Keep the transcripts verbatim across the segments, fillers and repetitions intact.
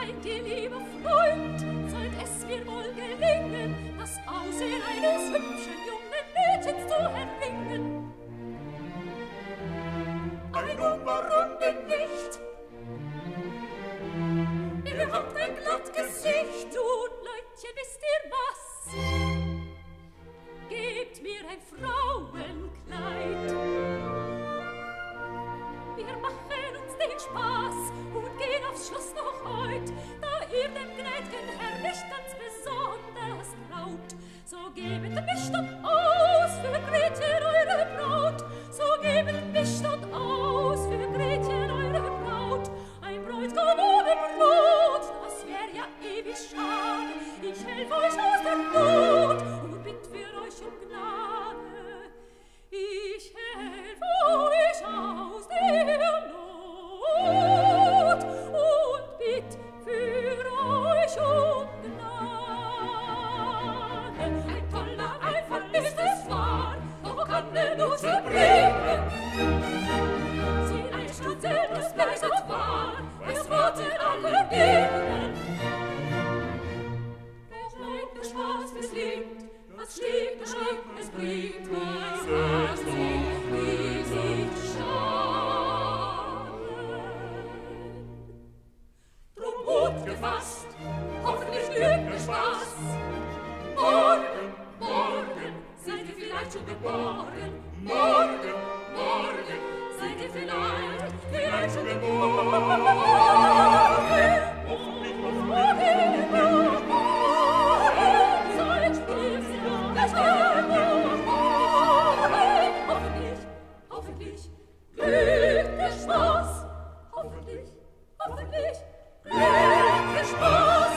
seid ihr, lieber Freund, sollt es mir wohl gelingen, das Aussehen eines hübschen jungen Mädchens zu erringen. Ein um, warum denn nicht? Ihr habt ein glatt Gesicht, du Leutchen, wisst ihr was? Gebt mir ein Frauenkleid. Wir machen uns den Spaß und gehen aufs Schloss noch heut, da ihr dem gnäd'gen Herr nicht ganz besonders traut. So gebet mich dort aus für Gretchen eure Braut, so gebet mich dort aus für Gretchen eure Braut. Ein Bräutigam ohne Brot, das wär ja ewig schade. Ich helf euch aus der Not und bitt für euch um Gnade. Ich helf euch aus der Not und bitt für euch um Gnade. Ein toller Einfall ist es wahr, doch kann er nur zerbringen. Sie ein Stutzel, das bleibt wahr, es warten alle Gegner. Doch nein, der Spaß misslingt, was steht geschrieben, es bringt mein Herz nicht, wie sich schaden. Drum Mut gefasst, hoffentlich glückt der Spaß. Morgen, morgen, seid ihr vielleicht schon geboren. Morgen, morgen, seid ihr vielleicht, vielleicht schon geboren. Hoffentlich, hoffentlich, hoffentlich, hoffentlich, glückt der Spaß. Hoffentlich, hoffentlich, glückt der Spaß.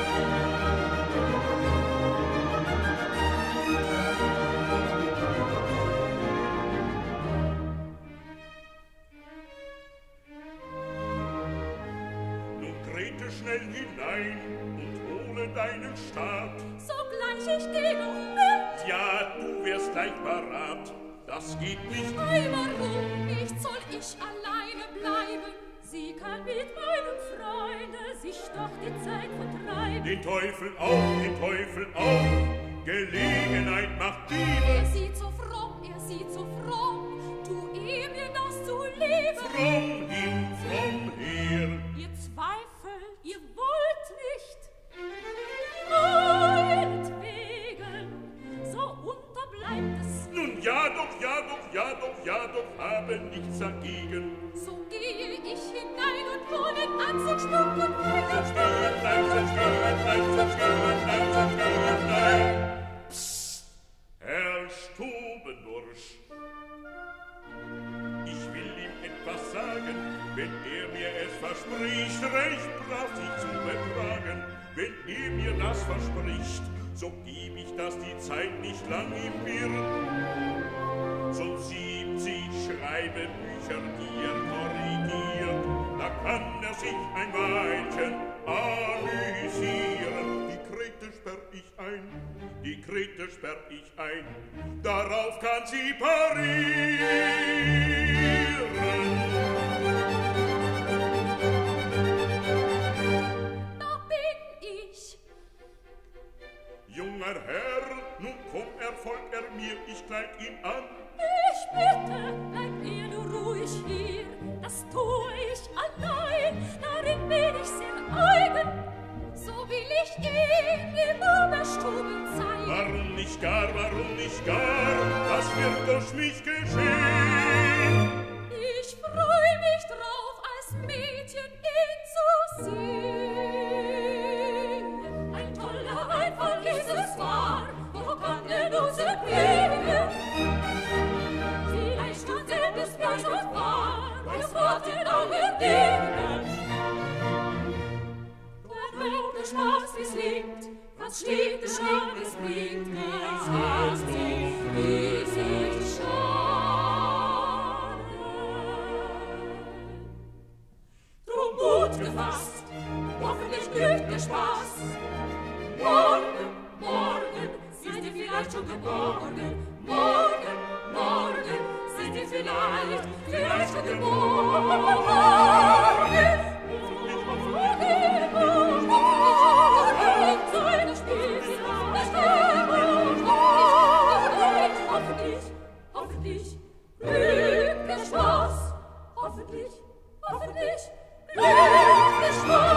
Nun trete schnell hinein und hole deinen Stab. Sogleich ich geh noch mit. Ja, du wärst gleich parat. Das geht nicht. Ei, warum nicht soll ich alleine bleiben? Sie kann mit meinem Freunde sich doch die Zeit vertreiben. Den Teufel auf, den Teufel auf. Gelegenheit macht Diebe. Er sieht so fromm, er sieht so fromm. Tu ihm mir das zu lieben. Fromm hin, fromm her. Ihr zweifelt, ihr wollt nicht. Meinetwegen, so unterbleibt es. Nun ja doch, ja doch, ja doch, ja doch, habe nichts dagegen. So gehe ich hinein und hol den Anzug, Schmuck und Kleid. Stehen, nein, so stehen, nein, so stehen, nein, so stehen, nein. Psst, Herr Stubenbursch. Ich will ihm etwas sagen, wenn er mir es verspricht, recht brav sich zu betragen. Wenn er mir das verspricht, so geb ich, dass die Zeit nicht lang ihm wird. So siebzig Schreibebücher, die er korrigiert, da kann er sich ein Weilchen amüsieren. Die Krete sperr ich ein, die Krete sperr ich ein, darauf kann sie parieren. Junger Herr, nun komm, erfolg er mir, ich kleid ihn an. Ich bitte, bleib ihr nur ruhig hier, das tue ich allein, darin bin ich sehr eigen, so will ich ihm die Oberstuben zeigen. Warum nicht gar, warum nicht gar, was wird durch mich geschehen? Ich freu mich drauf, als Mädchen ihn zu sehen. Ein toller Einfall ist es wahr, wo kann er nur zerbringen? Vielleicht tut er des Böses wahr, es warten alle Gegner. Doch wenn der Spaß misslingt, was steht geschehen, es bringt nichts, was dich wie sich schaden. Drum Mut gefasst, hoffentlich glückt der Spaß. Morgen, morgen, seid ihr vielleicht schon geboren. Morgen, morgen, seid ihr vielleicht, vielleicht schon geboren. Morgen, morgen, Glück, Geschmack,